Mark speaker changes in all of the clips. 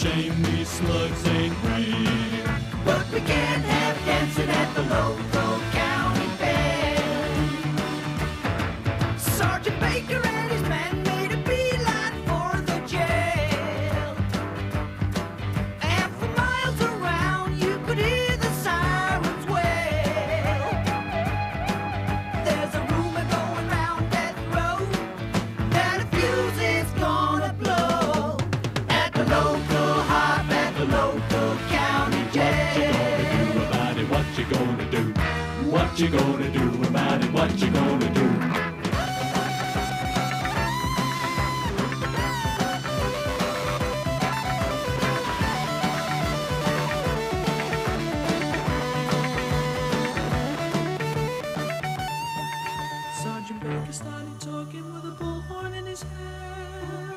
Speaker 1: shame, these slugs ain't free.
Speaker 2: But we can't have dancing at the local county fair. Sergeant Baker and his men made a beeline for the jail. And for miles around you could hear the sirens wail. There's a rumor going round death row that a fuse is gonna blow at the local hop, at the local county jail.
Speaker 1: What you gonna do? What you gonna do about it? What you gonna do?
Speaker 2: Sergeant Baker started talking with a bullhorn in his hand.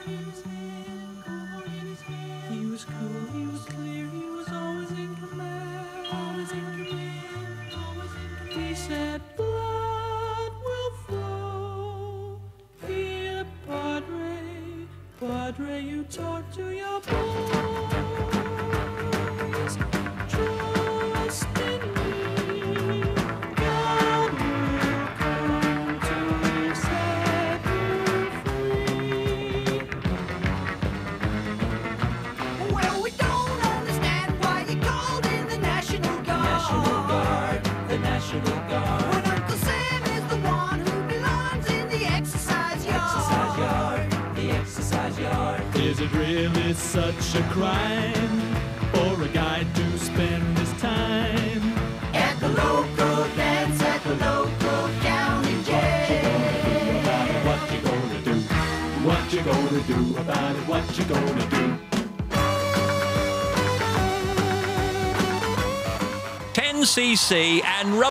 Speaker 2: He was cool, he was clear, he was always in command. Always in command, always in command. He said, blood will flow. Here, Padre, Padre, you talk to your boys. Trust in me. God will come to set you free. Well, we don't understand why you called in the National Guard. National Guard, the National Guard. When Uncle Sam is the one who belongs in the exercise yard. Exercise yard, the exercise yard.
Speaker 1: Is it really such a crime for a guy to spend his time
Speaker 2: At the local dance, at the local county jail.
Speaker 1: What you gonna do? What you gonna do about it? What you gonna do?
Speaker 3: 10cc and